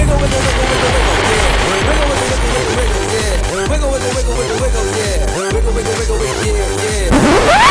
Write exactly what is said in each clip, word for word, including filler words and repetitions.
Wiggle with the wiggle with the wiggle, yeah. Wiggle with the wiggle with the wiggle, yeah. Wiggle with the wiggle with the wiggle, yeah. Wiggle wiggle wiggle wiggle, yeah, yeah.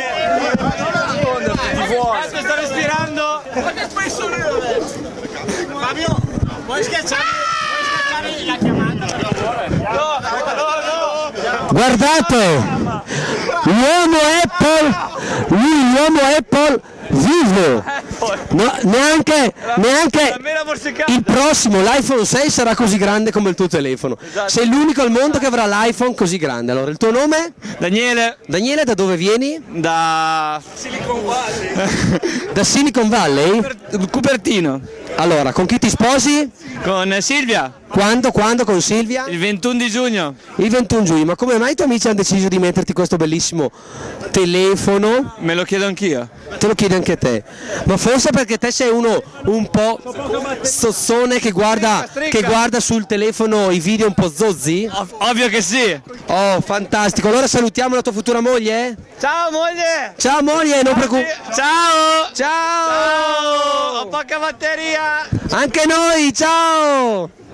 Aspetta, sto respirando. Ma che fai sorridere? Fabio, vuoi schiacciare? Vuoi schiacciare la chiamata? No, no, no. Guardate, l'uomo Apple, lui l'uomo Apple vivo, no, neanche, neanche il prossimo, l'iPhone sei sarà così grande come il tuo telefono. Sei l'unico al mondo che avrà l'iPhone così grande. Allora, il tuo nome? Daniele. Daniele, da dove vieni? Da Silicon Valley. Da Silicon Valley? Cupertino. Allora, con chi ti sposi? Con Silvia. Quando? Quando con Silvia? Il ventuno di giugno. Il ventuno giugno, ma come mai i tuoi amici hanno deciso di metterti questo bellissimo telefono? Me lo chiedo anch'io. Te lo chiedi anche te, ma forse perché te sei uno un po' sozzone che guarda, che guarda sul telefono i video un po' zozzi? Ov ovvio che sì. Oh, fantastico, allora salutiamo la tua futura moglie? Ciao moglie. Ciao moglie, non preoccupare. Ciao. Ciao! Ciao. Ho poca batteria. Anche noi, ciao!